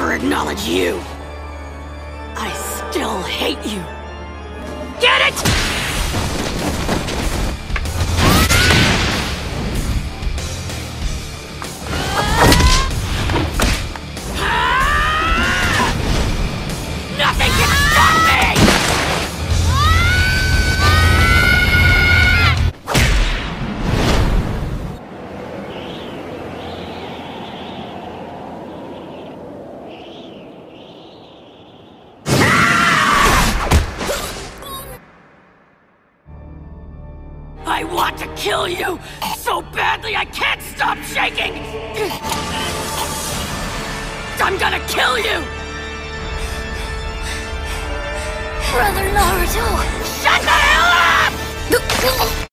never acknowledge you. I still hate you. Get it?! Nothing can stop me! I want to kill you so badly I can't stop shaking! I'm gonna kill you! Brother Naruto! Shut the hell up!